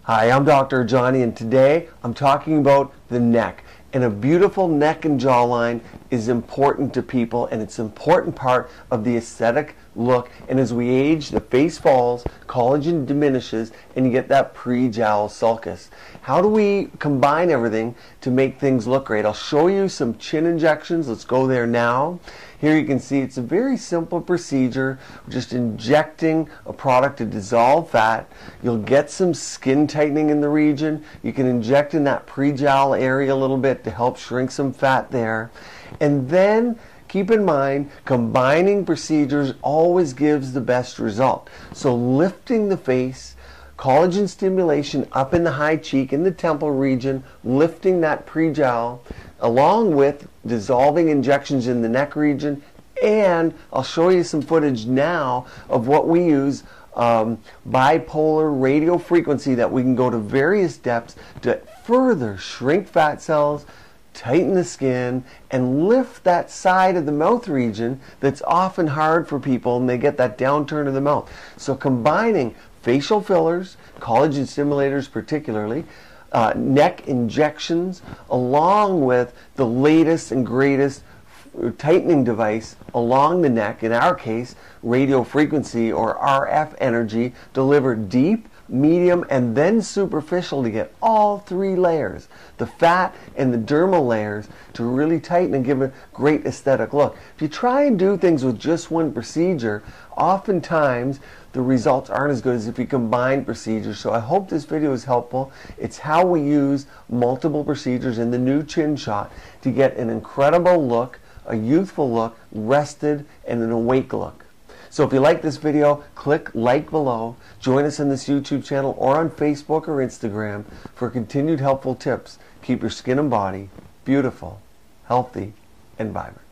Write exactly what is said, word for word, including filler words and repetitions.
Hi, I'm Doctor Rajani, and today I'm talking about the neck. And a beautiful neck and jawline is important to people, and it's an important part of the aesthetic look. And as we age, the face falls, collagen diminishes, and you get that pre-jowl sulcus. How do we combine everything to make things look great? I'll show you some chin injections. Let's go there now. Here you can see it's a very simple procedure. We're just injecting a product to dissolve fat. You'll get some skin tightening in the region. You can inject in that pre-jowl area a little bit to help shrink some fat there. And then keep in mind, combining procedures always gives the best result. So lifting the face, collagen stimulation up in the high cheek, in the temple region, lifting that pre-jowl, along with dissolving injections in the neck region. And I'll show you some footage now of what we use, um, bipolar radio frequency, that we can go to various depths to further shrink fat cells, tighten the skin, and lift that side of the mouth region that's often hard for people, and they get that downturn of the mouth. So combining facial fillers, collagen stimulators particularly, uh, neck injections, along with the latest and greatest tightening device along the neck, in our case radio frequency or R F energy, delivered deep, medium, and then superficial to get all three layers, the fat and the dermal layers, to really tighten and give a great aesthetic look. If you try and do things with just one procedure, oftentimes the results aren't as good as if you combine procedures. So I hope this video is helpful. It's how we use multiple procedures in the new chin shot to get an incredible look, a youthful look, rested, and an awake look. So if you like this video, click like below, join us in this YouTube channel or on Facebook or Instagram for continued helpful tips. Keep your skin and body beautiful, healthy, and vibrant.